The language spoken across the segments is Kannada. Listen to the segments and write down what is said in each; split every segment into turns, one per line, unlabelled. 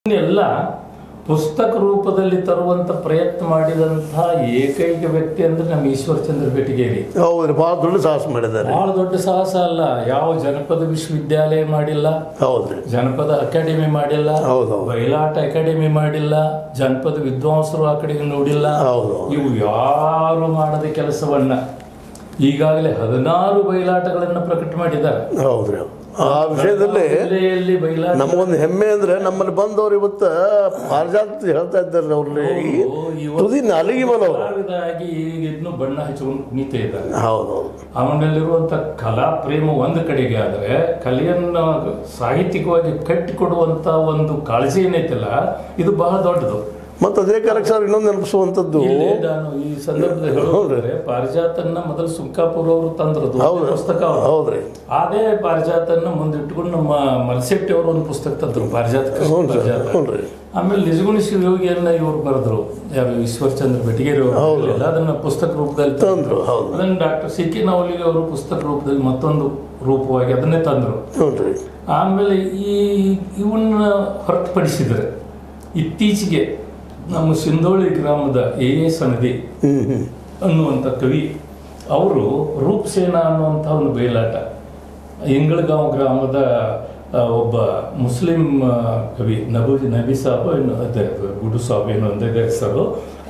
ಎಲ್ಲ ಪುಸ್ತಕ ರೂಪದಲ್ಲಿ ತರುವಂತ ಪ್ರಯತ್ನ ಮಾಡಿದಂತಹ ಏಕೈಕ ವ್ಯಕ್ತಿ ಅಂದ್ರೆ ನಮ್ಮ ಈಶ್ವರಚಂದ್ರ ಬೆಟಗೇರಿ.
ಹೌದ್ರಿ, ಬಹಳ ದೊಡ್ಡ ಸಾಹಸ ಮಾಡಿದ್ದಾರೆ.
ಬಹಳ ದೊಡ್ಡ ಸಾಹಸ ಅಲ್ಲ, ಯಾವ ಜನಪದ ವಿಶ್ವವಿದ್ಯಾಲಯ ಮಾಡಿಲ್ಲ.
ಹೌದ್ರಿ,
ಜನಪದ ಅಕಾಡೆಮಿ ಮಾಡಿಲ್ಲ.
ಹೌದು,
ಬಯಲಾಟ ಅಕಾಡೆಮಿ ಮಾಡಿಲ್ಲ. ಜನಪದ ವಿದ್ವಾಂಸರು ಆ ಕಡೆಗೆ ನೋಡಿಲ್ಲ.
ಹೌದು,
ಇವು ಯಾರು ಮಾಡದ ಕೆಲಸವನ್ನ ಈಗಾಗಲೇ 16 ಬಯಲಾಟಗಳನ್ನು ಪ್ರಕಟ ಮಾಡಿದ್ದಾರೆ.
ಹೌದ್ರಿ. ಆ ವಿಷಯದಲ್ಲಿ ನಮಗೊಂದು ಹೆಮ್ಮೆ ಅಂದ್ರೆ ನಮ್ಮಲ್ಲಿ ಬಂದವರು ಇವತ್ತು ಪಾರಿಜಾತ ಹೇಳ್ತಾ ಇದ್ದಾರೆ. ಅವ್ರಲ್ಲಿ ತುದಿ ನಾಲಿಗೆ
ಕಲಾವಿದಾಗಿ ಈಗ ಇನ್ನೂ ಬಣ್ಣ ಹಚ್ಚಿಕೊಂಡು ಕುಣಿತಾ ಇದ್ದಾರೆ.
ಹೌದು,
ಅವನಲ್ಲಿರುವಂತ ಕಲಾ ಪ್ರೇಮ ಒಂದು ಕಡೆಗೆ ಆದ್ರೆ ಕಲೆಯನ್ನ ಸಾಹಿತ್ಯಿಕವಾಗಿ ಕಟ್ಟಿಕೊಡುವಂತ ಒಂದು ಕಾಳಜಿ ಏನೈತಿಲ್ಲ, ಇದು ಬಹಳ ದೊಡ್ಡದು.
ಮತ್ತೆ ಅದೇ ಕಾರಕ್ಕೆ ಸರ್ ಇನ್ನೊಂದು ನೆನಪಿಸುವಂಥದ್ದು,
ನಾನು ಈ ಸಂದರ್ಭದಲ್ಲಿ ಹೇಳಿದ್ರೆ ಪಾರಿಜಾತನ್ನ ಮೊದಲು ಸುಂಕಾಪುರ ಅವರು ತಂದ್ರದು ಪುಸ್ತಕ.
ಹೌದ್ರಿ,
ಅದೇ ಪಾರಿಜಾತನ್ನ ಮುಂದಿಟ್ಟುಕೊಂಡು ನಮ್ಮ ಮಲಸೆಟ್ಟಿ ಅವರು ಒಂದು ಪುಸ್ತಕ ತಂದ್ರು, ಪಾರಿಜಾತ. ಆಮೇಲೆ ನಿಜಗುಣ ಶಿವಯೋಗಿಯನ್ನ ಇವರು ಬರೆದ್ರು, ಯಾರು ಈಶ್ವರಚಂದ್ರ ಬೆಟಗೇರಿ ಅವರು. ಅದನ್ನ ಪುಸ್ತಕ ರೂಪದಲ್ಲಿ ತಂದ್ರು. ಅದನ್ನ ಡಾಕ್ಟರ್ ಸಿ ಕೆ ನವಲಿಗೆ ಅವರು ಪುಸ್ತಕ ರೂಪದಲ್ಲಿ ಮತ್ತೊಂದು ರೂಪವಾಗಿ ಅದನ್ನೇ ತಂದ್ರು. ಆಮೇಲೆ ಇವನ್ನ ಹೊರತುಪಡಿಸಿದ್ರೆ ಇತ್ತೀಚೆಗೆ ನಮ್ಮ ಸಿಂಧೋಳಿ ಗ್ರಾಮದ ಸನದಿ ಅನ್ನುವಂಥ ಕವಿ ಅವರು ರೂಪಸೇನಾ ಅನ್ನುವಂಥ ಒಂದು ಬಯಲಾಟ, ಇಂಗಳಗಾಂವ್ ಗ್ರಾಮದ ಒಬ್ಬ ಮುಸ್ಲಿಂ ಕವಿ ನಬಿ ಸಾಬ್ ಗುಡು ಸಾಬ್ ಏನು ಅಂದಾಗ ಹೆಸರು,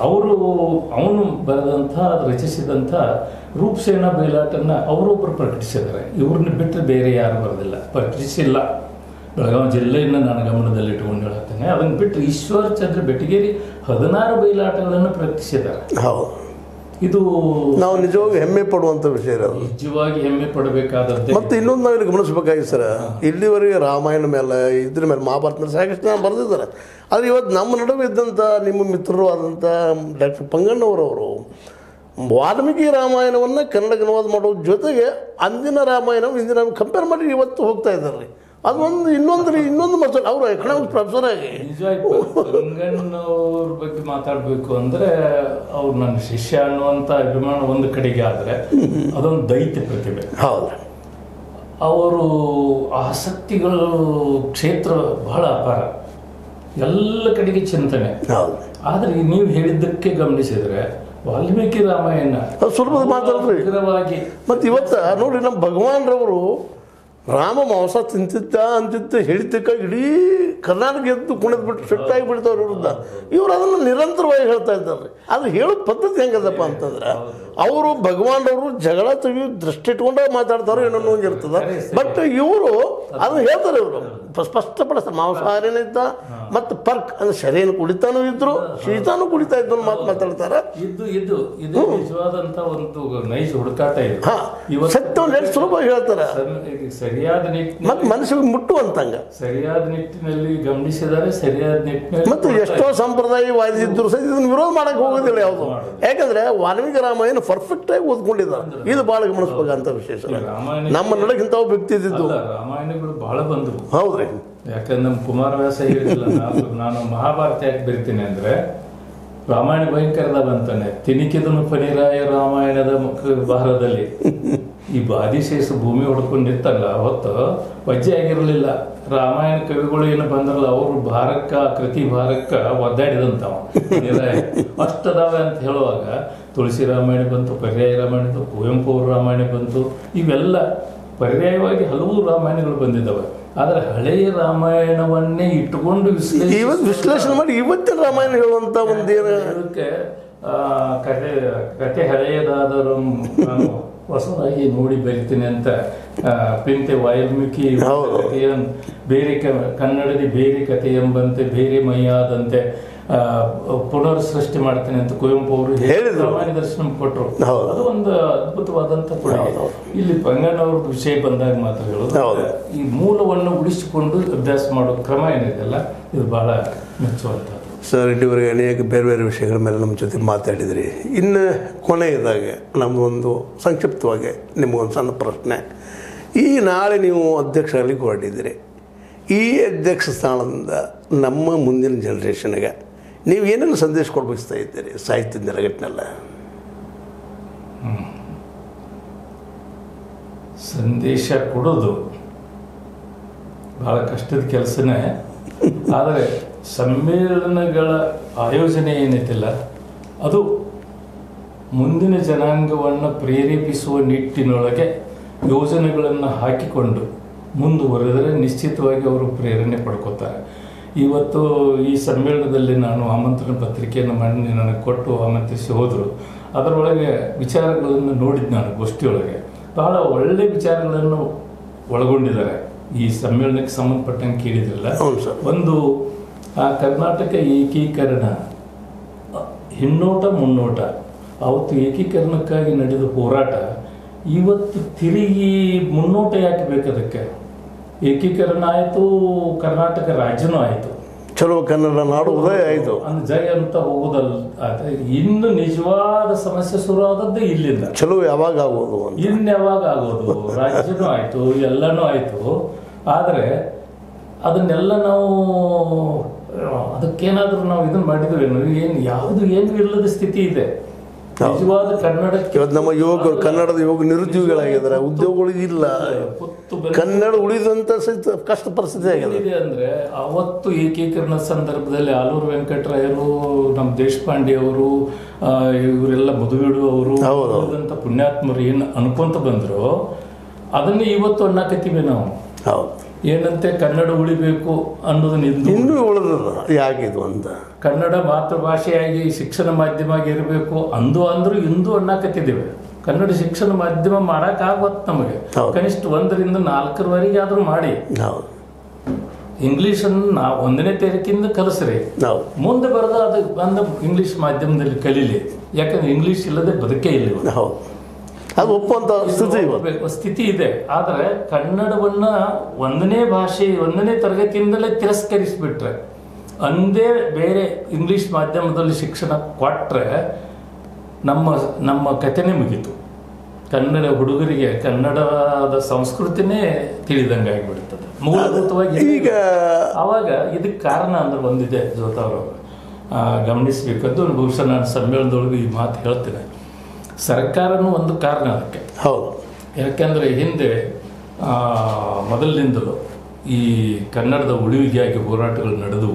ಅವನು ಬರೆದಂಥ ರಚಿಸಿದಂಥ ರೂಪಸೇನಾ ಬಯಲಾಟನ್ನ ಅವರೊಬ್ಬರು ಪ್ರಕಟಿಸಿದ್ದಾರೆ. ಇವ್ರನ್ನ ಬಿಟ್ಟರೆ ಬೇರೆ ಯಾರು ಬರೆದಿಲ್ಲ, ಪ್ರಕಟಿಸಿಲ್ಲ. ಬೆಳಗಾವಿ ಜಿಲ್ಲೆಯನ್ನು ನಾನು ಗಮನದಲ್ಲಿಟ್ಟುಕೊಂಡು ಹೇಳ್ತೇನೆ. ಅದನ್ನು ಬಿಟ್ಟರೆ ಈಶ್ವರಚಂದ್ರ ಬೆಟಗೇರಿ 16 ಬಯಲಾಟಗಳನ್ನು ಪ್ರಕಟಿಸಿದ್ದಾರೆ. ಇದು
ನಾವು ನಿಜವಾಗಿ ಹೆಮ್ಮೆ ಪಡುವಂಥ ವಿಷಯ.
ನಿಜವಾಗಿ ಹೆಮ್ಮೆ ಪಡಬೇಕಾದದ್ದು.
ಮತ್ತೆ ಇನ್ನೊಂದು ನಾವು ಇಲ್ಲಿ ಗಮನಿಸಬೇಕಾಗಿ ಸರ್, ಇಲ್ಲಿವರೆಗೆ ರಾಮಾಯಣ ಮೇಲೆ ಇದ್ರ ಮೇಲೆ ಮಹಾಭಾರತ ಮೇಲೆ ಸಾಕಷ್ಟು ಜನ ಬರೆದಿದ್ದಾರೆ. ಆದರೆ ಇವತ್ತು ನಮ್ಮ ನಡುವೆ ಇದ್ದಂಥ ನಿಮ್ಮ ಮಿತ್ರರು ಆದಂಥ ಡಾಕ್ಟರ್ ಪಂಗಣ್ಣವರವರು ವಾಲ್ಮೀಕಿ ರಾಮಾಯಣವನ್ನು ಕನ್ನಡಕ್ಕೆ ಅನುವಾದ ಮಾಡೋ ಜೊತೆಗೆ ಅಂದಿನ ರಾಮಾಯಣ ಇಂದಿನ ಕಂಪೇರ್ ಮಾಡಿ ಇವತ್ತು ಹೋಗ್ತಾ ಇದ್ದಾರೆ. ಅದೊಂದು ಇನ್ನೊಂದು ಮಸೂರು ಅವರು ಎಕನಾಮಿಕ್ಸ್ ಪ್ರೊಫೆಸರ್ ಆಗಿ.
ನಿಜವಾಗಿ ಪಂಗಣ್ಣವ್ರ ಬಗ್ಗೆ ಮಾತಾಡಬೇಕು ಅಂದ್ರೆ ಅವ್ರು ನನ್ನ ಶಿಷ್ಯ ಅನ್ನುವಂಥ ಅಭಿಮಾನ ಒಂದು ಕಡೆಗೆ ಆದರೆ ಅದೊಂದು ದೈತ್ಯ ಪ್ರತಿಭೆ.
ಹೌದು,
ಅವರು ಆಸಕ್ತಿಗಳು ಕ್ಷೇತ್ರ ಬಹಳ ಅಪಾರ, ಎಲ್ಲ ಕಡೆಗೆ ಚಿಂತನೆ.
ಹೌದು,
ಆದರೆ ನೀವು ಹೇಳಿದ್ದಕ್ಕೆ ಗಮನಿಸಿದ್ರೆ ವಾಲ್ಮೀಕಿ ರಾಮಾಯಣ
ಸುಲಭದ ಮಾತಾಡ್ರಿ. ಮತ್ತು ಇವತ್ತು ನೋಡ್ರಿ, ನಮ್ಮ ಭಗವಾನ್ರವರು ರಾಮ ಮಾಂಸ ಅಂತಿದ್ದ ಹೇಳಿದ್ದಕ್ಕಾಗಿ ಇಡೀ ಕರ್ನಾಟಕ ಎದ್ದು ಕುಣಿದ್ ಬಿಟ್ಟು ಸಿಟ್ಟಾಗಿ ಬಿಡ್ತಾವ್ರ ವಿರುದ್ಧ. ಇವರು ಅದನ್ನು ನಿರಂತರವಾಗಿ ಹೇಳ್ತಾ ಇದ್ದಾರೆ. ಅದು ಹೇಳೋ ಪದ್ಧತಿ ಹೆಂಗದಪ್ಪ ಅಂತಂದ್ರೆ, ಅವರು ಭಗವಾನ್ರವರು ಜಗಳ ತೆಗಿಯೋ ದೃಷ್ಟಿ ಇಟ್ಕೊಂಡಾಗ ಮಾತಾಡ್ತಾರೋ ಏನೋ ಇರ್ತದ. ಬಟ್ ಇವರು ಅದನ್ನು ಹೇಳ್ತಾರೆ. ಇವರು ಸ್ಪಷ್ಟಪಡಿಸ್ತಾರೆ, ಮಾಂಸಾಹಾರಿನ ಇದ್ದ ಮತ್ತು ಪರ್ಕ್ ಅಂದ್ರೆ ಶರೀರ ಕುಡಿತಾನೂ ಇದ್ರು, ಶೀತಾನು ಕುಡಿತಾ ಇದ್ದು ಮಾತು ಮಾತಾಡ್ತಾರೆ.
ಇದು ನಿಜವಾದಂತ ಒಂದು ನೈಜ ಹುಡುಕಾಟ. ಇದು
ಸತ್ಯವನ್ನು ಸುಲಭವಾಗಿ ಹೇಳ್ತಾರೆ.
ಸರಿಯಾದ ನಿಟ್ಟಿನಲ್ಲಿ
ಮತ್ತೆ ಮನಸ್ಸಿಗೆ ಮುಟ್ಟುವಂತಂಗ
ಸರಿಯಾದ ನಿಟ್ಟಿನಲ್ಲಿ ಗಮನಿಸಿದರೆ ಸರಿಯಾದ ನಿಟ್ಟಿನಲ್ಲಿ.
ಮತ್ತು ಎಷ್ಟೋ ಸಂಪ್ರದಾಯವಾದಿದ್ರು ಸಹ ಇದನ್ನು ವಿರೋಧ ಮಾಡಕ್ಕೆ ಹೋಗೋದಿಲ್ಲ ಯಾವುದು. ಯಾಕಂದ್ರೆ ವಾಲ್ಮೀಕಿ ರಾಮಾಯಣ ಪರ್ಫೆಕ್ಟ್ ಆಗಿ ಓದ್ಕೊಂಡಿದ್ದಾರೆ. ಇದು ಬಹಳ ಗಮನಿಸಬೇಕಂತ ವಿಶೇಷ. ನಮ್ಮ ನಡಗಿಂತ ವ್ಯಕ್ತಿ ಇದ್ದಿದ್ದು
ರಾಮಾಯಣಗಳು ಬಹಳ ಬಂದವು.
ಹೌದ್ರಿ, ಯಾಕಂದ್ರೆ
ನಮ್ಮ ಕುಮಾರವ್ಯಾಸ ಹೇಳಿಲ್ಲ, ನಾನು ಮಹಾಭಾರತ ಯಾಕೆ ಬರಿತೀನಿ ಅಂದ್ರೆ ರಾಮಾಯಣ ಭಯಂಕರದಾಗ ಅಂತಾನೆ. ತಿನಿಕಿದನು ಫಣಿರಾಯ ರಾಮಾಯಣದ ಭಾರದಲ್ಲಿ ಈ ಬಾದಿಶೇಷ ಭೂಮಿ ಹೊಡ್ಕೊಂಡು ನಿಂತಲ್ಲ, ಹೊತ್ತು ವಜ್ಜೆ ಆಗಿರಲಿಲ್ಲ. ರಾಮಾಯಣ ಕವಿಗಳು ಏನು ಬಂದ್ರಲ್ಲ, ಅವರು ಭಾರಕ್ಕ ಕೃತಿ ಭಾರಕ್ಕ ಒದ್ದಾಡಿದಂಥವ ಅಷ್ಟದಾವೆ ಅಂತ ಹೇಳುವಾಗ ತುಳಸಿ ರಾಮಾಯಣ ಬಂತು, ಪರ್ಯಾಯ ರಾಮಾಯಣ ಬಂತು, ಕುವೆಂಪು ಅವ್ರ ರಾಮಾಯಣ ಬಂತು. ಇವೆಲ್ಲ ಪರ್ಯಾಯವಾಗಿ ಹಲವು ರಾಮಾಯಣಗಳು ಬಂದಿದ್ದಾವೆ. ಆದರೆ ಹಳೆಯ ರಾಮಾಯಣವನ್ನೇ ಇಟ್ಟುಕೊಂಡು
ವಿಶ್ಲೇಷಣೆ ಮಾಡಿ ಇವತ್ತಿನ ರಾಮಾಯಣ ಹೇಳುವಂತ ಒಂದೇನು
ಇದಕ್ಕೆ ಕತೆ ಹಳೆಯದಾದರೂ ನಾನು ಹೊಸದಾಗಿ ನೋಡಿ ಬರಿತೀನಿ ಅಂತ ಪಿಂತೆ ವಾಲ್ಮೀಕಿ ಬೇರೆ ಕನ್ನಡದಿ ಬೇರೆ ಕಥೆ ಎಂಬಂತೆ ಬೇರೆ ಮೈಯಾದಂತೆ ಪುನರ್ ಸೃಷ್ಟಿ ಮಾಡ್ತೇನೆ ಅಂತ ಕುವೆಂಪು ಅವರು ರಾಮಾಯಣ ದರ್ಶನ ಕೊಟ್ಟರು. ಅದು ಒಂದು ಅದ್ಭುತವಾದಂತ ಕೊಡುಗೆ. ಇಲ್ಲಿ ಪಂಗಣ್ಣವ್ರದ್ದು ವಿಷಯ ಬಂದಾಗ ಮಾತ್ರ ಹೇಳೋದು, ಈ ಮೂಲವನ್ನು ಉಳಿಸಿಕೊಂಡು ಅಭ್ಯಾಸ ಮಾಡೋ ಕ್ರಮ ಏನಿದೆಯಲ್ಲ, ಇದು ಬಹಳ ಮೆಚ್ಚುವಂಥದ್ದು.
ಸರ್, ಇಲ್ಲಿವರೆಗೆ ಅನೇಕ ಬೇರೆ ಬೇರೆ ವಿಷಯಗಳ ಮೇಲೆ ನಮ್ಮ ಜೊತೆ ಮಾತಾಡಿದ್ರಿ. ಇನ್ನು ಕೊನೆಯದಾಗಿ ನಮ್ಮದೊಂದು ಸಂಕ್ಷಿಪ್ತವಾಗಿ ನಿಮಗೊಂದು ಸಣ್ಣ ಪ್ರಶ್ನೆ. ಈ ನಾಳೆ ನೀವು ಅಧ್ಯಕ್ಷರಾಗಲಿಕ್ಕೆ ಹೊರಟಿದ್ದೀರಿ. ಈ ಅಧ್ಯಕ್ಷ ಸ್ಥಾನದಿಂದ ನಮ್ಮ ಮುಂದಿನ ಜನ್ರೇಷನ್ಗೆ ನೀವು ಏನೇನು ಸಂದೇಶ ಕೊಡ್ಬಯಸ್ತಾ ಇದ್ದೀರಿ ಸಾಹಿತ್ಯದ ನೆಲೆಗಟ್ಟಿನೆಲ್ಲ?
ಸಂದೇಶ ಕೊಡೋದು ಬಹಳ ಕಷ್ಟದ ಕೆಲಸನೇ. ಆದರೆ ಸಮ್ಮೇಳನಗಳ ಆಯೋಜನೆ ಏನೈತಿಲ್ಲ ಅದು ಮುಂದಿನ ಜನಾಂಗವನ್ನು ಪ್ರೇರೇಪಿಸುವ ನಿಟ್ಟಿನೊಳಗೆ ಯೋಜನೆಗಳನ್ನು ಹಾಕಿಕೊಂಡು ಮುಂದುವರೆದರೆ ನಿಶ್ಚಿತವಾಗಿ ಅವರು ಪ್ರೇರಣೆ ಪಡ್ಕೋತಾರೆ. ಇವತ್ತು ಈ ಸಮ್ಮೇಳನದಲ್ಲಿ ನಾನು ಆಮಂತ್ರಣ ಪತ್ರಿಕೆಯನ್ನು ಮಾಡಿ ನನಗೆ ಕೊಟ್ಟು ಆಮಂತ್ರಿಸಿ ಹೋದರು. ಅದರೊಳಗೆ ವಿಚಾರಗಳನ್ನು ನೋಡಿದ್ದು ನಾನು ಗೋಷ್ಠಿಯೊಳಗೆ ಬಹಳ ಒಳ್ಳೆ ವಿಚಾರಗಳನ್ನು ಒಳಗೊಂಡಿದ್ದಾರೆ. ಈ ಸಮ್ಮೇಳನಕ್ಕೆ ಸಂಬಂಧಪಟ್ಟಂಗೆ ಕೇಳಿದ್ರಲ್ಲ, ಒಂದು ಆ ಕರ್ನಾಟಕ ಏಕೀಕರಣ ಹಿನ್ನೋಟ ಮುನ್ನೋಟ, ಅವತ್ತು ಏಕೀಕರಣಕ್ಕಾಗಿ ನಡೆದ ಹೋರಾಟ ಇವತ್ತು ತಿರುಗಿ ಮುನ್ನೋಟ ಯಾಕೆ ಬೇಕು? ಏಕೀಕರಣ ಆಯಿತು, ಕರ್ನಾಟಕ ರಾಜ್ಯನೂ ಆಯಿತು,
ಚಲೋ ಕನ್ನಡ ನಾಡು ಉದಯ ಆಯಿತು,
ಜೈ ಅಂತ ಹೋಗೋದಲ್ಲ. ಇನ್ನು ನಿಜವಾದ ಸಮಸ್ಯೆ ಶುರು ಆದದ್ದು ಇಲ್ಲಿಂದ.
ಚಲೋ ಯಾವಾಗ ಆಗೋದು,
ಇನ್ನು ಯಾವಾಗ ಆಗೋದು? ರಾಜ್ಯನೂ ಆಯಿತು, ಎಲ್ಲನೂ ಆಯಿತು. ಆದರೆ ಅದನ್ನೆಲ್ಲ ನಾವು ಅದಕ್ಕೇನಾದರೂ ನಾವು ಇದನ್ನು ಮಾಡಿದ್ವೇನು? ಏನು ಇಲ್ಲದ ಸ್ಥಿತಿ ಇದೆ. ನಿಜವಾದ ಕನ್ನಡಕ್ಕೆ
ಇವತ್ತು ನಮ್ಮ ಯುವಕರು ಕನ್ನಡದ ಯುವಕ ನಿರುದ್ಯೋಗಿಗಳಾಗಿದ್ದಾರೆ, ಉದ್ಯೋಗಗಳು ಇಲ್ಲ, ಕನ್ನಡ ಉಳಿದಂತ ಸಹಿತ ಕಷ್ಟ ಪರಿಸ್ಥಿತಿ ಆಗಿದೆ.
ಅಂದ್ರೆ ಅವತ್ತು ಏಕೀಕರಣ ಸಂದರ್ಭದಲ್ಲಿ ಆಲೂರು ವೆಂಕಟರಾಯರು, ನಮ್ಮ ದೇಶಪಾಂಡೆ ಅವರು, ಇವರೆಲ್ಲ ಮಧುವೀಡು ಅವರು ಉಳಿದಂತ ಪುಣ್ಯಾತ್ಮರು ಏನು ಅನ್ಕೊಂತ ಬಂದ್ರು ಅದನ್ನೇ ಇವತ್ತು ಅನ್ನಕತ್ತೀವಿ ನಾವು. ಏನಂತೆ ಕನ್ನಡ ಉಳಿಬೇಕು ಅನ್ನೋದನ್ನ
ಇನ್ನೂ ಉಳಿದ ಯಾಕಿದು ಅಂತ,
ಕನ್ನಡ ಮಾತೃಭಾಷೆಯಾಗಿ ಶಿಕ್ಷಣ ಮಾಧ್ಯಮ ಇರಬೇಕು ಅಂದ್ರೂ ಇಂದು ಅನ್ನಕತ್ತಿದ್ದೇವೆ. ಕನ್ನಡ ಶಿಕ್ಷಣ ಮಾಧ್ಯಮ ಮಾಡಕ್ಕಾಗತ್ತೆ ನಮಗೆ, ಕನಿಷ್ಠ 1ರಿಂದ 4ರವರೆಗೆ ಆದ್ರೂ ಮಾಡಿ. ಇಂಗ್ಲಿಷನ್ನು ನಾವು 1ನೇ ತರಗತಿಯಿಂದ ಕಲಿಸ್ರಿ, ಮುಂದೆ ಬರೋದು ಅದು ಬಂದ ಇಂಗ್ಲಿಷ್ ಮಾಧ್ಯಮದಲ್ಲಿ ಕಲೀಲಿ. ಯಾಕಂದ್ರೆ ಇಂಗ್ಲಿಷ್ ಇಲ್ಲದೆ ಬದುಕೇ ಇಲ್ಲ,
ಅದು ಒಪ್ಪುವಂತ
ಸ್ಥಿತಿ ಇದೆ. ಆದರೆ ಕನ್ನಡವನ್ನ 1ನೇ ಭಾಷೆ 1ನೇ ತರಗತಿಯಿಂದಲೇ ತಿರಸ್ಕರಿಸಿಬಿಟ್ರೆ, ಅಂದೇ ಬೇರೆ ಇಂಗ್ಲಿಷ್ ಮಾಧ್ಯಮದಲ್ಲಿ ಶಿಕ್ಷಣ ಕೊಟ್ರೆ ನಮ್ಮ ಕಥೆನೇ ಮುಗೀತು. ಕನ್ನಡ ಹುಡುಗರಿಗೆ ಕನ್ನಡದ ಸಂಸ್ಕೃತಿನೇ ತಿಳಿದಂಗೆ ಆಗಿಬಿಡ್ತದೆ ಮೂಲಭೂತವಾಗಿ.
ಈಗ
ಅವಾಗ ಇದಕ್ಕೆ ಕಾರಣ ಅಂದ್ರೆ ಒಂದಿದೆ ಜೋತಾವ್ರು ಗಮನಿಸಬೇಕದ್ದು. ಬಹುಶಃ ನಾನು ಸಮ್ಮೇಳನದೊಳಗೆ ಈ ಮಾತು ಹೇಳ್ತೇನೆ. ಸರ್ಕಾರನೂ ಒಂದು ಕಾರಣ ಅದಕ್ಕೆ.
ಹೌದು,
ಯಾಕೆಂದರೆ ಹಿಂದೆ ಮೊದಲಿನಿಂದಲೂ ಈ ಕನ್ನಡದ ಉಳಿವಿಗಾಗಿ ಹೋರಾಟಗಳು ನಡೆದವು.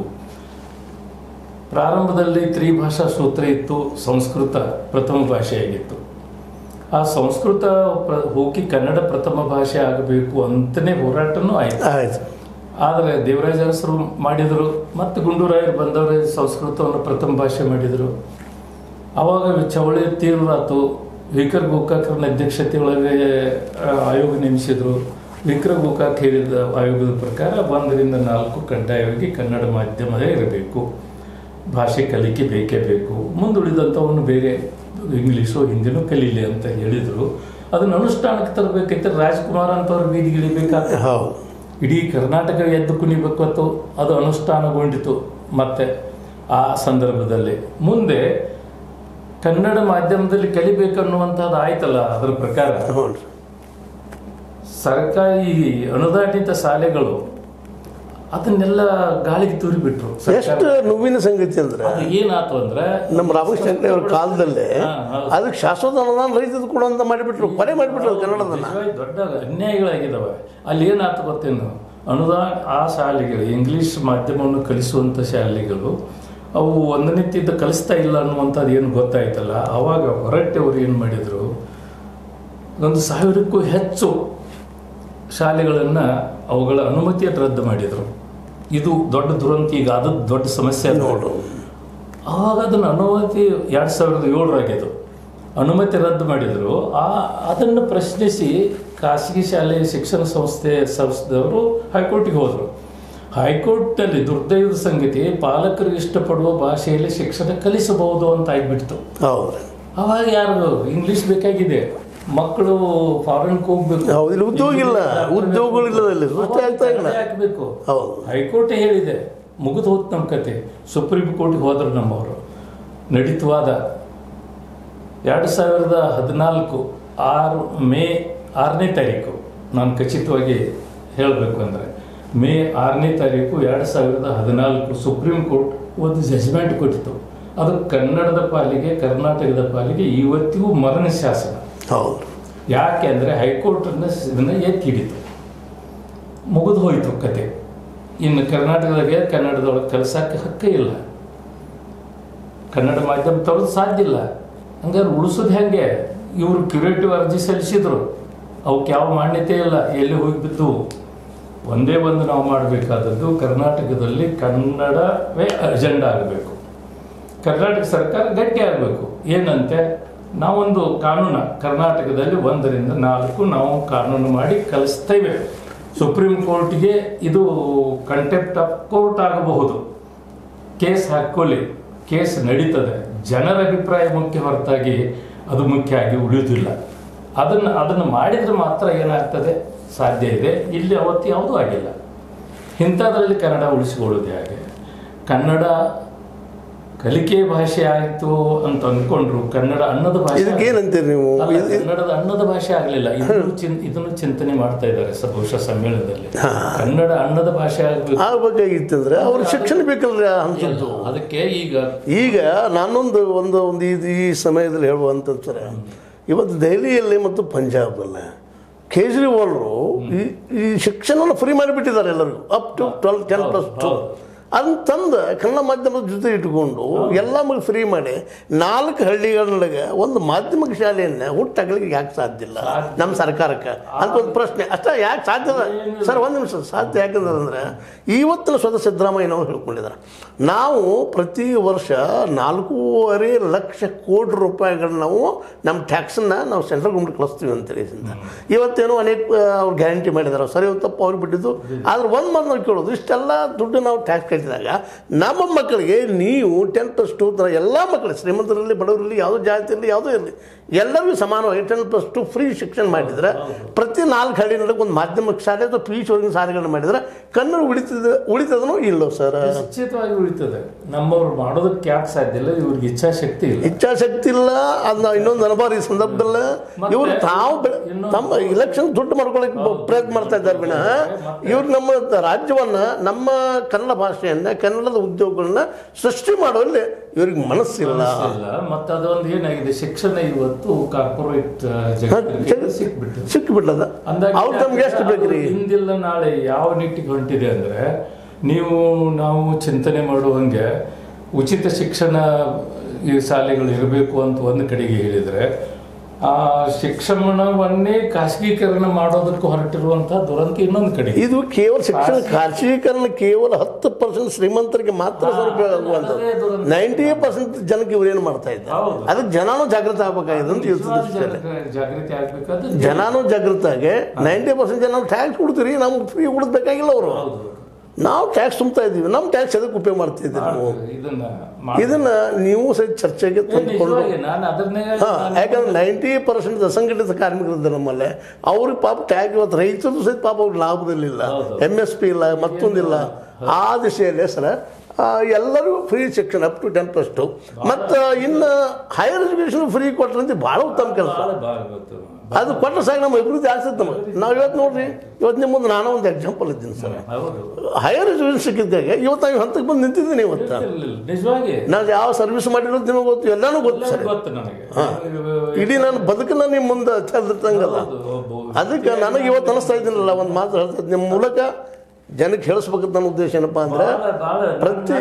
ಪ್ರಾರಂಭದಲ್ಲಿ ತ್ರಿಭಾಷಾ ಸೂತ್ರ ಇತ್ತು, ಸಂಸ್ಕೃತ ಪ್ರಥಮ ಭಾಷೆಯಾಗಿತ್ತು. ಆ ಸಂಸ್ಕೃತ ಹೋಗಿ ಕನ್ನಡ ಪ್ರಥಮ ಭಾಷೆ ಆಗಬೇಕು ಅಂತಲೇ ಹೋರಾಟನೂ ಆಯಿತು. ಆದರೆ ದೇವರಾಜ ಅರಸರು ಮಾಡಿದರು, ಮತ್ತು ಗುಂಡೂರಾಯರು ಬಂದವರೇ ಸಂಸ್ಕೃತವನ್ನು ಪ್ರಥಮ ಭಾಷೆ ಮಾಡಿದರು. ಆವಾಗ ಚವಳಿ ತೀವ್ರಾತು. ವಿಕ್ರ ಗೋಕಾಕರನ್ನ ಅಧ್ಯಕ್ಷತೆಯೊಳಗೆ ಆಯೋಗ ನೇಮಿಸಿದರು. ವಿಕ್ರ ಗೋಕಾಕ್ ಹೇಳಿದ ಆಯೋಗದ ಪ್ರಕಾರ 1ರಿಂದ 4 ಕಡ್ಡಾಯವಾಗಿ ಕನ್ನಡ ಮಾಧ್ಯಮದೇ ಇರಬೇಕು, ಭಾಷೆ ಕಲಿಕೆ ಬೇಕೇ ಬೇಕು, ಮುಂದುಳಿದಂಥವನ್ನು ಬೇರೆ ಇಂಗ್ಲೀಷು ಹಿಂದಿನೂ ಕಲೀಲಿ ಅಂತ ಹೇಳಿದರು. ಅದನ್ನು ಅನುಷ್ಠಾನಕ್ಕೆ ತರಬೇಕೈತೆ ರಾಜ್ಕುಮಾರ್ ಅಂತವ್ರು ಬೀದಿಗಿಳಿಬೇಕಾಗ್ತದೆ. ಇಡೀ ಕರ್ನಾಟಕ ಎದ್ದು ಕುಣಿಬೇಕು ಅಂತ ಅದು ಅನುಷ್ಠಾನಗೊಂಡಿತು. ಮತ್ತು ಆ ಸಂದರ್ಭದಲ್ಲಿ ಮುಂದೆ ಕನ್ನಡ ಮಾಧ್ಯಮದಲ್ಲಿ ಕಲಿಬೇಕನ್ನುವಂಥದ್ದು ಆಯ್ತಲ್ಲ. ಅದರ ಪ್ರಕಾರ ಸರ್ಕಾರಿ ಅನುದಾನಿತ ಶಾಲೆಗಳು ಅದನ್ನೆಲ್ಲ ಗಾಳಿಗೆ ತೂರಿಬಿಟ್ರು.
ಎಷ್ಟು ನೋವಿನ ಸಂಗತಿ ಅಂದ್ರೆ
ಏನಾಯ್ತು ಅಂದ್ರೆ,
ನಮ್ಮ ರಾಮಕೃಷ್ಣ ಹೆಗಡೆ ಅವ್ರ ಕಾಲದಲ್ಲೇ ಅದಕ್ಕೆ ಶಾಶ್ವತ ಅನುದಾನ ರೈತರು ಕೂಡ ಅಂತ ಮಾಡಿಬಿಟ್ರು, ಕೊನೆ ಮಾಡಿಬಿಟ್ರು ಕನ್ನಡದನ್ನ.
ದೊಡ್ಡ ಅನ್ಯಾಯಗಳಾಗಿದ್ದಾವೆ. ಅಲ್ಲಿ ಏನಾಯ್ತು ಗೊತ್ತೇನು, ಅನುದಾನ ಆ ಶಾಲೆಗಳು ಇಂಗ್ಲೀಷ್ ಮಾಧ್ಯಮವನ್ನು ಕಲಿಸುವಂಥ ಶಾಲೆಗಳು ಅವು 1ನೇತಿದ್ದ ಕಲಿಸ್ತಾ ಇಲ್ಲ ಅನ್ನುವಂಥದ್ದು ಏನು ಗೊತ್ತಾಯ್ತಲ್ಲ. ಆವಾಗ ಹೊರಟ್ಟೆ ಅವರು ಏನು ಮಾಡಿದರು, 1000ಕ್ಕೂ ಹೆಚ್ಚು ಶಾಲೆಗಳನ್ನು ಅವುಗಳ ಅನುಮತಿಯನ್ನು ರದ್ದು ಮಾಡಿದರು. ಇದು ದೊಡ್ಡ ದುರಂತ. ಈಗ ಅದು ದೊಡ್ಡ ಸಮಸ್ಯೆ ನೋಡು. ಆವಾಗ ಅದನ್ನು ಅನುಮತಿ 2007 ಆಗಿದ್ದು ಅನುಮತಿ ರದ್ದು ಮಾಡಿದರು. ಅದನ್ನು ಪ್ರಶ್ನಿಸಿ ಖಾಸಗಿ ಶಾಲೆ ಶಿಕ್ಷಣ ಸಂಸ್ಥೆದವರು ಹೈಕೋರ್ಟಿಗೆ ಹೋದರು. ಹೈಕೋರ್ಟ್ನಲ್ಲಿ ದುರ್ದೈವದ ಸಂಗತಿ, ಪಾಲಕರಿಗೆ ಇಷ್ಟಪಡುವ ಭಾಷೆಯಲ್ಲಿ ಶಿಕ್ಷಣ ಕಲಿಸಬಹುದು ಅಂತ ಆಗಿಬಿಡ್ತು. ಅವಾಗ ಯಾರು ಇಂಗ್ಲಿಷ್ ಬೇಕಾಗಿದೆ, ಮಕ್ಕಳು ಫಾರಿನ್ಗೆ ಹೋಗ್ಬೇಕು,
ಉದ್ಯೋಗಗಳಿಲ್ಲ,
ಹಾಕಬೇಕು. ಹೈಕೋರ್ಟ್ ಹೇಳಿದೆ, ಮುಗಿದು ಹೋಯ್ತು ನಮ್ಮ ಕತೆ. ಸುಪ್ರೀಂ ಕೋರ್ಟ್ಗೆ ಹೋದ್ರು ನಮ್ಮವರು. ನಡೀತವಾದ 2014 ಮೇ 6ನೇ ತಾರೀಕು, ನಾನು ಖಚಿತವಾಗಿ ಹೇಳಬೇಕು ಅಂದರೆ ಮೇ 6ನೇ ತಾರೀಕು 2014 ಸುಪ್ರೀಂ ಕೋರ್ಟ್ ಒಂದು ಜಜ್ಮೆಂಟ್ ಕೊಟ್ಟಿತ್ತು. ಅದು ಕನ್ನಡದ ಪಾಲಿಗೆ, ಕರ್ನಾಟಕದ ಪಾಲಿಗೆ ಇವತ್ತಿಗೂ ಮರಣ ಶಾಸನ. ಯಾಕೆ ಅಂದರೆ ಹೈಕೋರ್ಟನ್ನು ಇದನ್ನು ಎತ್ತಿ ಹಿಡಿತು, ಮುಗಿದು ಹೋಯಿತು ಕತೆ. ಇನ್ನು ಕರ್ನಾಟಕದಾಗೆ ಕನ್ನಡದೊಳಗೆ ಕಲಿಸೋಕ್ಕೆ ಹಕ್ಕೇ ಇಲ್ಲ, ಕನ್ನಡ ಮಾಧ್ಯಮ ತರೋದು ಸಾಧ್ಯ ಇಲ್ಲ. ಹಂಗಾದ್ರೆ ಉಳಿಸೋದು ಹೆಂಗೆ? ಇವರು ಕ್ಯೂರೇಟಿವ್ ಅರ್ಜಿ ಸಲ್ಲಿಸಿದ್ರು, ಅವಕ್ಕೆ ಯಾವ ಮಾನ್ಯತೆ ಇಲ್ಲ, ಎಲ್ಲಿ ಹೋಗಿ ಬಿದ್ದು. ಒಂದೇ ಒಂದು ನಾವು ಮಾಡಬೇಕಾದದ್ದು ಕರ್ನಾಟಕದಲ್ಲಿ ಕನ್ನಡವೇ ಅಜೆಂಡಾ ಆಗಬೇಕು. ಕರ್ನಾಟಕ ಸರ್ಕಾರ ಗಟ್ಟಿ ಆಗಬೇಕು. ಏನಂತೆ, ನಾವೊಂದು ಕಾನೂನು ಕರ್ನಾಟಕದಲ್ಲಿ 1 ರಿಂದ 4 ನಾವು ಕಾನೂನು ಮಾಡಿ ಕಲಿಸ್ತೇವೆ. ಸುಪ್ರೀಂ ಕೋರ್ಟ್ಗೆ ಇದು ಕಂಟೆಂಪ್ಟ್ ಆಫ್ ಕೋರ್ಟ್ ಆಗಬಹುದು, ಕೇಸ್ ಹಾಕೊಳ್ಳಿ, ಕೇಸ್ ನಡೀತದೆ. ಜನರ ಅಭಿಪ್ರಾಯ ಮುಖ್ಯ ಹೊರತಾಗಿ ಅದು ಮುಖ್ಯ ಆಗಿ ಉಳಿಯುವುದಿಲ್ಲ. ಅದನ್ನು ಮಾಡಿದರೆ ಮಾತ್ರ ಏನಾಗ್ತದೆ, ಸಾಧ್ಯ ಇದೆ. ಇಲ್ಲಿ ಅವತ್ತು ಯಾವುದೂ ಆಗಿಲ್ಲ. ಇಂಥದ್ರಲ್ಲಿ ಕನ್ನಡ ಉಳಿಸಿಕೊಳ್ಳೋದು ಹೇಗೆ? ಕನ್ನಡ ಕಲಿಕೆ ಭಾಷೆ ಆಯಿತು ಅಂತ ಅಂದ್ಕೊಂಡ್ರು, ಕನ್ನಡ ಅನ್ನದ ಭಾಷೆ
ಏನಂತೀರಿ ನೀವು?
ಕನ್ನಡದ ಅನ್ನದ ಭಾಷೆ ಆಗಲಿಲ್ಲ. ಇದನ್ನು ಚಿಂತನೆ ಮಾಡ್ತಾ ಇದ್ದಾರೆ ಬಹುಶಃ ಸಮ್ಮೇಳನದಲ್ಲಿ. ಕನ್ನಡ ಅನ್ನದ ಭಾಷೆ
ಆಗ್ಬೇಕಾಗಿತ್ತಂದ್ರೆ ಅವ್ರ ಶಿಕ್ಷಣ ಬೇಕಲ್ರಿ ಅಂತದ್ದು.
ಅದಕ್ಕೆ
ಈಗ ನಾನೊಂದು ಈ ಸಮಯದಲ್ಲಿ ಹೇಳುವಂತಾರೆ, ಇವತ್ತು ದೆಹಲಿಯಲ್ಲಿ ಮತ್ತು ಪಂಜಾಬಲ್ಲಿ ಕೇಜ್ರಿವಾಲ್ರು ಈ ಶಿಕ್ಷಣವನ್ನು ಫ್ರೀ ಮಾಡಿಬಿಟ್ಟಿದ್ದಾರೆ ಎಲ್ಲರಿಗೂ, ಅಪ್ ಟು 10+2 ಅಂತಂದು ಕನ್ನಡ ಮಾಧ್ಯಮದ ಜೊತೆ ಇಟ್ಕೊಂಡು ಎಲ್ಲ ಮಗ ಫ್ರೀ ಮಾಡಿ 4 ಹಳ್ಳಿಗಳೊಳಗೆ ಒಂದು ಮಾಧ್ಯಮಿಕ ಶಾಲೆಯನ್ನು ಹುಟ್ಟಾಗಲಿಕ್ಕೆ ಯಾಕೆ ಸಾಧ್ಯ ಇಲ್ಲ ನಮ್ಮ ಸರ್ಕಾರಕ್ಕೆ ಅಂತ ಒಂದು ಪ್ರಶ್ನೆ ಅಷ್ಟೇ. ಯಾಕೆ ಸಾಧ್ಯ ಸರ್? 1 ನಿಮಿಷ ಸಾಧ್ಯ. ಯಾಕಂದ್ರೆ ಇವತ್ತಿನ ಸ್ವತಃ ಸಿದ್ದರಾಮಯ್ಯನವರು ಹೇಳ್ಕೊಂಡಿದ್ದಾರೆ, ನಾವು ಪ್ರತಿ ವರ್ಷ 4.5 ಲಕ್ಷ ಕೋಟಿ ರೂಪಾಯಿಗಳನ್ನ ನಾವು ನಮ್ಮ ಟ್ಯಾಕ್ಸನ್ನು ನಾವು ಸೆಂಟ್ರಲ್ ಗೌರ್ಮೆಂಟ್ ಕಳಿಸ್ತೀವಿ ಅಂತೇಳಿ. ಇವತ್ತೇನೋ ಅನೇಕ ಅವ್ರು ಗ್ಯಾರಂಟಿ ಮಾಡಿದ್ದಾರೆ, ಸರಿ ತಪ್ಪು ಅವ್ರಿಗೆ ಬಿಟ್ಟಿದ್ದು. ಆದ್ರೆ ಒಂದು ಮಾತು ನಾವು ಕೇಳೋದು, ಇಷ್ಟೆಲ್ಲ ದುಡ್ಡು ನಾವು ಟ್ಯಾಕ್ಸ್ ಕಟ್ಟಿದಾಗ ನಮ್ಮ ಮಕ್ಕಳಿಗೆ ನೀವು 10+2 ಥರ ಎಲ್ಲ ಮಕ್ಕಳು, ಶ್ರೀಮಂತರಲ್ಲಿ ಬಡವರಲ್ಲಿ, ಯಾವುದೋ ಜಾತಿಯಲ್ಲಿ ಯಾವುದೋ ಇರಲಿ, ಎಲ್ಲರಿಗೂ ಸಮಾನವಾಗಿ 10+2 ಫ್ರೀ ಶಿಕ್ಷಣ ಮಾಡಿದರೆ, ಪ್ರತಿ 4 ಹಳ್ಳಿನೊಳಗೆ ಒಂದು ಮಾಧ್ಯಮಿಕ ಶಾಲೆ ಅಥವಾ PUC ವರ್ಗಿನ ಶಾಲೆಗಳನ್ನ ಮಾಡಿದರೆ ಕನ್ನಡ ಉಳಿತದನೋ ಇಲ್ಲೋ ಸರ್?
ನಿಶ್ಚಿತವಾಗಿ ಉಳಿತದೆ. ನಮ್ಮವ್ರು ಮಾಡೋದಕ್ಕೆ ಯಾಕೆ ಸಾಧ್ಯ ಇಲ್ಲ? ಇವ್ರಿಗೆ ಇಚ್ಛಾಶಕ್ತಿ ಇಲ್ಲ.
ಅದನ್ನ ಇನ್ನೊಂದು ಅನುಭವ ಈ ಸಂದರ್ಭದಲ್ಲಿ ಇವರು ತಮ್ಮ ಇಲೆಕ್ಷನ್ ದುಡ್ಡು ಮಾಡ್ಕೊಳ್ಳೋಕೆ ಪ್ರಯತ್ನ ಮಾಡ್ತಾ ಇದ್ದಾರೆ ವಿನ ಇವ್ರು ನಮ್ಮ ರಾಜ್ಯವನ್ನ, ನಮ್ಮ ಕನ್ನಡ ಭಾಷೆಯನ್ನ, ಕನ್ನಡದ ಉದ್ಯೋಗಗಳನ್ನ ಸೃಷ್ಟಿ ಮಾಡುವಲ್ಲಿ ಇವ್ರಿಗೆ ಮನಸ್ಸಿಲ್ಲ.
ಮತ್ತೆ ಅದೊಂದು ಏನಾಗಿದೆ, ಶಿಕ್ಷಣ ಇವತ್ತು ಕಾರ್ಪೊರೇಟ್
ಸಿಕ್ಕಿಬಿಟ್ಟದ. ಅವ್ರು ನಮ್ಗೆ ಎಷ್ಟು ಬೇಕ್ರಿ?
ಹಿಂದಿಲ್ಲ ನಾಳೆ ಯಾವ ನಿಟ್ಟಿಗೆ ಹೊಂಟಿದೆ ಅಂದ್ರೆ, ನಾವು ಚಿಂತನೆ ಮಾಡುವಂಗೆ ಉಚಿತ ಶಿಕ್ಷಣ ಈ ಶಾಲೆಗಳು ಇರಬೇಕು ಅಂತ ಒಂದು ಕಡೆಗೆ ಹೇಳಿದರೆ, ಆ ಶಿಕ್ಷಣವನ್ನೇ ಖಾಸಗೀಕರಣ ಮಾಡೋದಕ್ಕೆ ಹೊರಟಿರುವಂತಹ ದುರಂತ ಇನ್ನೊಂದು ಕಡೆ. ಇದು
ಕೇವಲ ಶಿಕ್ಷಣ ಖಾಸಗೀಕರಣ ಕೇವಲ 10% ಶ್ರೀಮಂತರಿಗೆ ಮಾತ್ರ ಉಪಯೋಗ ಆಗುವಂಥದ್ದು. 90% ಜನಕ್ಕೆ ಇವ್ರೇನು ಮಾಡ್ತಾ ಇದ್ದಾರೆ. ಅದಕ್ಕೆ ಜನಾನು ಜಾಗೃತ ಆಗ್ಬೇಕಾಗಿದೆ ಅಂತ
ಜಾಗೃತಿ ಆಗ್ಬೇಕಾದ್ರೆ
ಜನಾನು ಜಾಗೃತ ಆಗಿ 90% ಜನ ಟ್ಯಾಕ್ಸ್ ಕೊಡ್ತೀರಿ, ನಮ್ಗೆ ಫ್ರೀ ಕೊಡಬೇಕಾಗಿಲ್ಲ. ಅವರು ನಾವು ಟ್ಯಾಕ್ಸ್ ತುಂಬ್ತಾ ಇದ್ದೀವಿ, ನಮ್ಮ ಟ್ಯಾಕ್ಸ್ ಅದಕ್ಕೆ ಉಪಯೋಗ ಮಾಡ್ತಿದ್ದೀವಿ ನಾವು. ಇದನ್ನ ನೀವು ಸಹಿತ ಚರ್ಚೆಗೆ ತಂದುಕೊಂಡು, ಯಾಕಂದ್ರೆ 90% ಅಸಂಘಟಿತ ಕಾರ್ಮಿಕರಿದ್ದಾರೆ ನಮ್ಮಲ್ಲೇ. ಅವ್ರಿಗೆ ಪಾಪ ಟ್ಯಾಕ್ಸ್, ಇವತ್ತು ರೈತರು ಸಹಿತ ಪಾಪ ಅವ್ರಿಗೆ ಲಾಭದಲ್ಲಿಲ್ಲ, MSP ಇಲ್ಲ, ಮತ್ತೊಂದಿಲ್ಲ. ಆ ದಿಶೆಯಲ್ಲಿ ಸರ ಎಲ್ಲರೂ ಫ್ರೀ ಶಿಕ್ಷಣ ಅಪ್ ಟು 10+2 ಮತ್ತು ಇನ್ನು ಹೈಯರ್ ಎಜುಕೇಷನ್ ಫ್ರೀ ಕೊಟ್ಟರಂತೆ ಭಾಳ ಉತ್ತಮ ಕೆಲಸ. ಅದು ಕೊಟ್ಟರೆ ಸಾಕು, ನಮ್ಮ ಅಭಿವೃದ್ಧಿ ಆಗ್ತದೆ ನಮಗೆ. ನಾವು ಇವತ್ತು ನೋಡ್ರಿ, ಇವತ್ತು ನಿಮ್ಮ ಮುಂದೆ ನಾನು ಒಂದು ಎಕ್ಸಾಂಪಲ್ ಇದ್ದೀನಿ ಸರ್. ಹೈಯರ್ ಎಜುಕೇಷನ್ ಸಿಕ್ಕಿದ್ದಾಗ ಇವತ್ತು ನಾವು ಹಂತಕ್ಕೆ ಬಂದು ನಿಂತಿದ್ದೀನಿ. ಇವತ್ತು ನಾವು ಯಾವ ಸರ್ವಿಸ್ ಮಾಡಿರೋದು ನಿಮಗೆ ಗೊತ್ತು, ಎಲ್ಲಾನು ಗೊತ್ತು ಸರ್. ಹಾಂ, ಇಡೀ ನನ್ನ ಬದುಕನ್ನ ನಿಮ್ಮ ಮುಂದೆ ಚಲ್ದಿರ್ತಂಗಲ್ಲ. ಅದಕ್ಕೆ ನನಗೆ ಇವತ್ತು ಅನಿಸ್ತಾ ಇದ್ದೀನಲ್ಲ, ಒಂದು ಮಾತು ಹೇಳ್ತಾ ಇದ್ದೀನಿ ನಿಮ್ಮ ಮೂಲಕ ಜನಕ್ಕೆ ಹೇಳಿಸ್ಬೇಕಂತ ನನ್ನ ಉದ್ದೇಶ ಏನಪ್ಪಾ ಅಂದ್ರೆ, ಪ್ರತಿ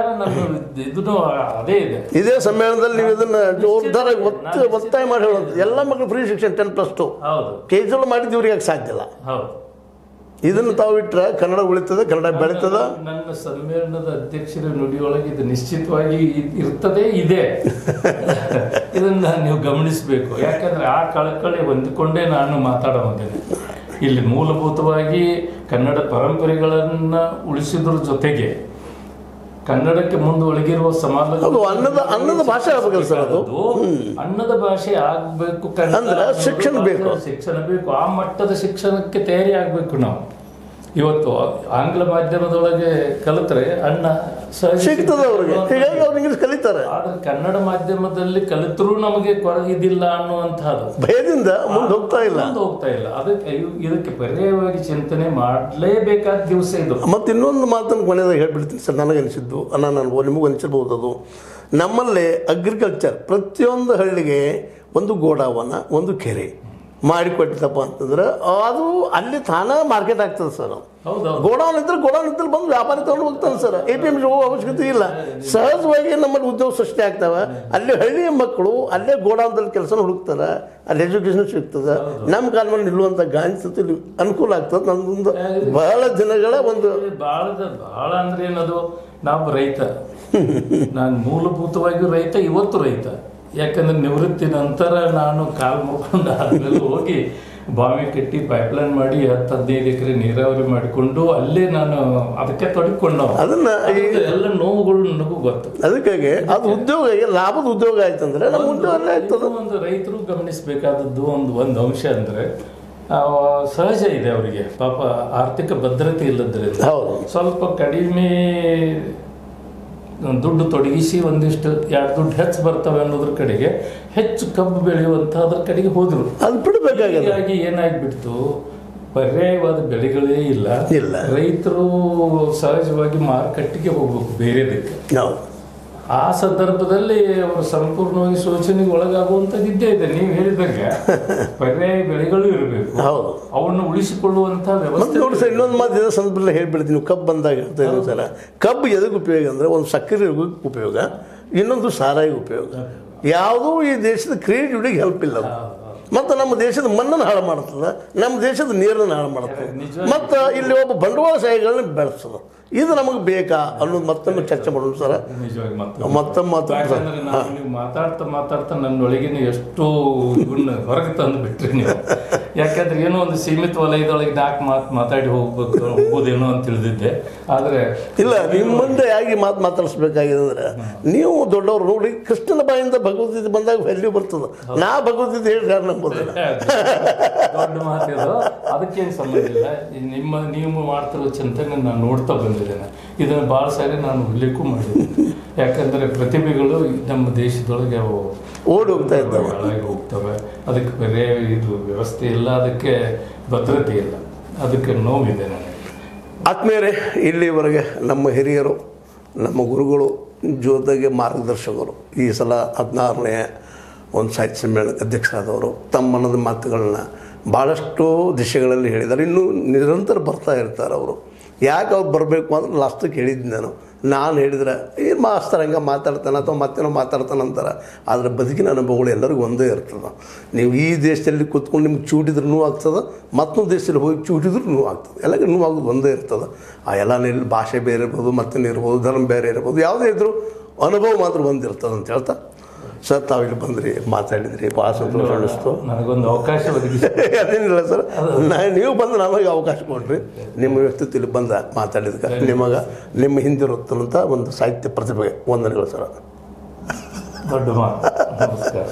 ಇದೇ ಸಮ್ಮೇಳನದಲ್ಲಿ ನೀವು ಇದನ್ನ ಜೋರ್ದಾರ ಒತ್ತಾಯ ಮಾಡಿ ಹೇಳುವಂಥದ್ದು, ಎಲ್ಲ ಮಕ್ಕಳು ಫ್ರೀ ಶಿಕ್ಷಣ 10+2 ಕೇಜ್ರಿವಾಲ್ ಮಾಡಿದ್ದು ಇವ್ರಿಗೆ ಯಾಕೆ ಸಾಧ್ಯ ಇಲ್ಲ? ಇದನ್ನು ತಾವು ಇಟ್ಟರೆ ಕನ್ನಡ ಉಳಿತದೆ, ಕನ್ನಡ ಬೆಳೀತದ.
ನನ್ನ ಸಮ್ಮೇಳನದ ಅಧ್ಯಕ್ಷರ ನುಡಿಯೊಳಗೆ ಇದು ನಿಶ್ಚಿತವಾಗಿ ಇರ್ತದೆ, ಇದೆ. ಇದನ್ನ ನೀವು ಗಮನಿಸಬೇಕು. ಯಾಕಂದ್ರೆ ಆ ಕಳಕಳಿ ಹೊಂದಿಕೊಂಡೇ ನಾನು ಮಾತಾಡೋದೇನೆ. ಇಲ್ಲಿ ಮೂಲಭೂತವಾಗಿ ಕನ್ನಡ ಪರಂಪರೆಗಳನ್ನ ಉಳಿಸಿದ್ರ ಜೊತೆಗೆ ಕನ್ನಡಕ್ಕೆ ಮುಂದುವರೆಗಿರುವ ಸಮಾಜ
ಅನ್ನದ ಭಾಷೆ ಆಗಬೇಕಲ್ಲ ಸರ್. ಅದು
ಅನ್ನದ ಭಾಷೆ ಆಗ್ಬೇಕು,
ಶಿಕ್ಷಣ ಬೇಕು.
ಆ ಮಟ್ಟದ ಶಿಕ್ಷಣಕ್ಕೆ ತಯಾರಿ ಆಗ್ಬೇಕು ನಾವು. ಇವತ್ತು ಆಂಗ್ಲ ಮಾಧ್ಯಮದೊಳಗೆ ಕಲಿತರೆ ಅನ್ನ
ಸಿಗ್ತದೆ ಅವ್ರಿಗೆ, ಹೀಗಾಗಿ ಅವ್ರು ಇಂಗ್ಲಿಷ್ ಕಲಿತಾರೆ.
ಆದ್ರೆ ಕನ್ನಡ ಮಾಧ್ಯಮದಲ್ಲಿ ಕಲಿತರೂ ನಮಗೆ ಇದಿಲ್ಲ ಅನ್ನುವಂಥದ್ದು
ಭಯದಿಂದ ಮುಂದೆ ಹೋಗ್ತಾ ಇಲ್ಲ.
ಅದಕ್ಕೆ ಇದಕ್ಕೆ ಪರ್ಯಾಯವಾಗಿ ಚಿಂತನೆ ಮಾಡಲೇಬೇಕಾದ ದಿವಸ ಇದು.
ಮತ್ತು ಇನ್ನೊಂದು ಮಾತನ್ನು ಕೊನೆಯದಾಗ ಹೇಳ್ಬಿಡ್ತೀನಿ ಸರ್, ನನಗನಿಸಿದ್ದು, ನಿಮಗೂ ಅನಿಸಿರ್ಬೋದು. ಅದು ನಮ್ಮಲ್ಲಿ ಅಗ್ರಿಕಲ್ಚರ್ ಪ್ರತಿಯೊಂದು ಹಳ್ಳಿಗೆ ಒಂದು ಗೋಡಾವನ, ಒಂದು ಕೆರೆ, ಮಾಡಿಕೊಟ್ಟಿದ್ದಪ್ಪ ಅಂತಂದ್ರೆ ಅದು ಅಲ್ಲಿ ತಾನೇ ಮಾರ್ಕೆಟ್ ಆಗ್ತದೆ ಸರ್.
ಹೌದೌದು.
ಗೋಡೌನ್ ಇದ್ದಲ್ಲಿ ಬಂದು ವ್ಯಾಪಾರಿ ತಗೊಂಡು ಹೋಗ್ತಾನೆ ಸರ್. APM ಹೋಗೋ ಅವಶ್ಯಕತೆ ಇಲ್ಲ. ಸಹಜವಾಗಿ ನಮ್ಮಲ್ಲಿ ಉದ್ಯೋಗ ಸೃಷ್ಟಿ ಆಗ್ತಾವೆ. ಅಲ್ಲಿ ಹಳ್ಳಿಯ ಮಕ್ಕಳು ಅಲ್ಲೇ ಗೋಡೌನ್ದಲ್ಲಿ ಕೆಲಸ ಹುಡುಕ್ತಾರೆ, ಅಲ್ಲಿ ಎಜುಕೇಷನ್ ಸಿಗ್ತದೆ. ನಮ್ಮ ಕಾಲ ಮೇಲೆ ನಿಲ್ಲುವಂಥ ಗಾಂಧಿ ಅನುಕೂಲ ಆಗ್ತದೆ. ನಮ್ಮದೊಂದು ಬಹಳ ದಿನಗಳ ಒಂದು
ಬಹಳ ಅಂದ್ರೆ ಏನದು, ನಾವು ರೈತ, ನಾನು ಮೂಲಭೂತವಾಗಿ ರೈತ, ಇವತ್ತು ರೈತ. ಯಾಕಂದ್ರೆ ನಿವೃತ್ತಿ ನಂತರ ನಾನು ಕಾಲು ಮುರ್ಕೊಂಡು ಆದ್ಮೇಲೆ ಹೋಗಿ ಬಾವಿ ಕಟ್ಟಿ ಪೈಪ್ಲೈನ್ ಮಾಡಿ 10-15 ಎಕರೆ ನೀರಾವರಿ ಮಾಡಿಕೊಂಡು ಅಲ್ಲೇ ನಾನು ಅದಕ್ಕೆ ತೊಡಗಿಕೊಂಡು
ಅದನ್ನ
ಎಲ್ಲ ನೋವುಗಳು ನನಗೂ ಗೊತ್ತು.
ಅದಕ್ಕಾಗಿ ಅದು ಉದ್ಯೋಗ, ಲಾಭದ ಉದ್ಯೋಗ ಆಯ್ತಂದ್ರೆ ನಮ್ಮ ಉದ್ಯೋಗ ಆಯ್ತದ.
ಒಂದು ರೈತರು ಗಮನಿಸಬೇಕಾದದ್ದು ಒಂದು ಅಂಶ ಅಂದ್ರೆ ಸಹಜ ಇದೆ ಅವರಿಗೆ ಪಾಪ ಆರ್ಥಿಕ ಭದ್ರತೆ ಇಲ್ಲದ್ರಿಂದ ಸ್ವಲ್ಪ ಕಡಿಮೆ ದುಡ್ಡು ತೊಡಗಿಸಿ ಒಂದಿಷ್ಟು 2 ದುಡ್ಡು ಹೆಚ್ಚು ಬರ್ತವೆ ಅನ್ನೋದ್ರ ಕಡೆಗೆ ಹೆಚ್ಚು ಕಬ್ಬು ಬೆಳೆಯುವಂತಹದ್ರ ಕಡೆಗೆ ಹೋದ್ರು.
ಅದು ಬಿಡಬೇಕಾಗಿದೆ.
ಹೀಗಾಗಿ ಏನಾಗ್ಬಿಡ್ತು, ಪರ್ಯಾಯವಾದ ಬೆಳೆಗಳೇ ಇಲ್ಲ. ರೈತರು ಸಹಜವಾಗಿ ಮಾರುಕಟ್ಟೆಗೆ ಹೋಗ್ಬೇಕು ಬೇರೆದಕ್ಕೆ. ಆ ಸಂದರ್ಭದಲ್ಲಿ ಅವರು ಸಂಪೂರ್ಣವಾಗಿ ಶೋಷಣೆಗೆ ಒಳಗಾಗುವಂಥದ್ದು ಇದ್ದೇ ಇದೆ. ನೀವು ಹೇಳಿದಂಗೆ ಪರ್ಯಾಯ ಬೆಳೆಗಳು ಇರಬೇಕು, ಅವನ್ನು ಉಳಿಸಿಕೊಳ್ಳುವಂತ ವ್ಯವಸ್ಥೆ.
ನೋಡಿ ಸರ್, ಇನ್ನೊಂದು ಮಾತು ಇದೇ ಸಂದರ್ಭದಲ್ಲಿ ಹೇಳ್ಬಿಡ್ತೀನಿ. ನೀವು ಕಬ್ಬು ಬಂದಾಗ ಹೇಳ್ತಾ ಇದ್ದೀವಿ ಸರ್, ಕಬ್ಬು ಎದಕ್ಕೆ ಉಪಯೋಗ ಅಂದರೆ ಒಂದು ಸಕ್ಕರೆ ಉಪಯೋಗ, ಇನ್ನೊಂದು ಸಾರಾಯಿ ಉಪಯೋಗ. ಯಾವುದೂ ಈ ದೇಶದ ಕ್ರಿಯೇಟಿವಿಟಿಗೆ ಹೆಲ್ಪ್ ಇಲ್ಲ. ಮತ್ತು ನಮ್ಮ ದೇಶದ ಮಣ್ಣನ್ನು ಹಾಳು ಮಾಡ್ತದೆ, ನಮ್ಮ ದೇಶದ ನೀರನ್ನು ಹಾಳು ಮಾಡ್ತದೆ, ಮತ್ತು ಇಲ್ಲಿ ಒಬ್ಬ ಬಂಡವಾಳಶಾಹಿಗಳನ್ನ ಬೆಳೆಸ್ತದೆ. ಇದು ನಮಗೆ ಬೇಕಾ ಅನ್ನೋದು ಮತ್ತೊಮ್ಮೆ ಚರ್ಚೆ ಮಾಡೋದು ಸರ್.
ಮತ್ತೊಮ್ಮೆ ಮಾತಾಡ್ತಾ ನನ್ನೊಳಗಿನ ಎಷ್ಟು ಇವನ್ನ ಹೊರಗೆ ತಂದು ಬಿಟ್ರಿ ನೀವು. ಯಾಕಂದ್ರೆ ಏನೋ ಒಂದು ಸೀಮಿತ ವಲಯದೊಳಗೆ ಮಾತಾಡಿ ಹೋಗ್ಬೋದೇನೋ ಅಂತ ತಿಳಿದಿದ್ದೆ. ಆದ್ರೆ
ಇಲ್ಲ, ನಿಮ್ಮ ಮುಂದೆ ಯಾಕೆ ಮಾತಾಡಿಸ್ಬೇಕಾಗಿದೆ ಅಂದ್ರೆ, ನೀವು ದೊಡ್ಡವ್ರು ನೋಡಿ, ಕೃಷ್ಣನ ಬಾಯಿಂದ ಭಗವದ್ಗೀತೆ ಬಂದಾಗ ವ್ಯಾಲ್ಯೂ ಬರ್ತದೆ. ನಾ ಭಗವದ್ಗೀತೆ ಹೇಳಿ ಯಾರು ನಂಬೋದಿಲ್ಲ.
ದೊಡ್ಡ ಮಾತಿದು, ಅದಕ್ಕೇನು ಸಂಬಂಧ ಇಲ್ಲ. ನೀವು ಮಾಡ್ತಿರೋ ಚಿಂತನೆ ನಾನು ನೋಡ್ತಾ ಬಂದಿದ್ದೇನೆ. ಇದನ್ನು ಭಾಳ ಸಾರಿ ನಾನು ಉಲ್ಲೇಖ ಮಾಡಿದ್ದೀನಿ. ಯಾಕಂದ್ರೆ ಪ್ರತಿಭೆಗಳು ನಮ್ಮ ದೇಶದೊಳಗೆ
ಓಡಿ ಹೋಗ್ತಾ ಇದ್ದಾವೆ,
ಹಾಳಾಗಿ ಹೋಗ್ತವೆ. ಅದಕ್ಕೆ ಬೇರೆ ಇದು ವ್ಯವಸ್ಥೆ ಇಲ್ಲ, ಅದಕ್ಕೆ ಭದ್ರತೆ ಇಲ್ಲ, ಅದಕ್ಕೆ ನೋವಿದೆ ನನಗೆ.
ಆತ್ಮೀಯರೇ, ಇಲ್ಲಿವರೆಗೆ ನಮ್ಮ ಹಿರಿಯರು, ನಮ್ಮ ಗುರುಗಳು, ಜೊತೆಗೆ ಮಾರ್ಗದರ್ಶಕರು, ಈ ಸಲ 16ನೇ ಒಂದು ಸಾಹಿತ್ಯ ಸಮ್ಮೇಳನಕ್ಕೆ ಅಧ್ಯಕ್ಷರಾದವರು ತಮ್ಮ ಮನದ ಮಾತುಗಳನ್ನ ಭಾಳಷ್ಟು ದಿಶೆಗಳಲ್ಲಿ ಹೇಳಿದ್ದಾರೆ. ಇನ್ನೂ ನಿರಂತರ ಬರ್ತಾ ಇರ್ತಾರೆ ಅವರು. ಯಾಕೆ ಅವ್ರು ಬರಬೇಕು ಅಂದ್ರೆ ಲಾಸ್ಟಿಗೆ ಹೇಳಿದ್ದೀನಿ ನಾನು ಹೇಳಿದ್ರೆ ಏನು ಮಾಸ್ತರ್ ಹಂಗೆ ಮಾತಾಡ್ತಾನೆ ಅಥವಾ ಮತ್ತೇನೋ ಮಾತಾಡ್ತಾನಂತಾರೆ. ಆದರೆ ಬದುಕಿನ ಅನುಭವಗಳು ಎಲ್ಲರಿಗೂ ಒಂದೇ ಇರ್ತದೆ. ನೀವು ಈ ದೇಶದಲ್ಲಿ ಕೂತ್ಕೊಂಡು ನಿಮ್ಗೆ ಚೂಟಿದ್ರೆ ನೋವು ಆಗ್ತದೆ, ಮತ್ತೊಂದು ದೇಶದಲ್ಲಿ ಹೋಗಿ ಚೂಟಿದ್ರು ನೋವು ಆಗ್ತದೆ. ಎಲ್ಲರಿಗೂ ನೋವು ಆಗೋದು ಒಂದೇ ಇರ್ತದೆ. ಆ ಎಲ್ಲ ಭಾಷೆ ಬೇರೆ ಇರ್ಬೋದು, ಮತ್ತೇನಿರ್ಬೋದು, ಧರ್ಮ ಬೇರೆ ಇರ್ಬೋದು, ಯಾವುದೇ ಇದ್ದರೂ ಅನುಭವ ಮಾತ್ರ ಒಂದಿರ್ತದೆ ಅಂತ ಹೇಳ್ತಾ ಸರ್, ತಾವಿಲ್ಲಿ ಬಂದ್ರಿ, ಮಾತಾಡಿದ್ರಿ, ಭಾಳ ಸಂತೋಷ ಅನ್ನಿಸ್ತು.
ನನಗೊಂದು ಅವಕಾಶ
ಅದೇನಿಲ್ಲ ಸರ್, ನೀವು ಬಂದು ನಮಗೆ ಅವಕಾಶ ಕೊಡ್ರಿ. ನಿಮ್ಮ ವ್ಯಕ್ತಿತ್ವದಲ್ಲಿ ಬಂದ ಮಾತಾಡಿದ್ಕೆ ನಿಮ್ಮ ಹಿಂದಿರುತ್ತಂಥ ಒಂದು ಸಾಹಿತ್ಯ ಪ್ರತಿಭೆಗೆ ವಂದನೆಗಳು ಸರ್.
ದೊಡ್ಡ ಮಾತು. ನಮಸ್ಕಾರ.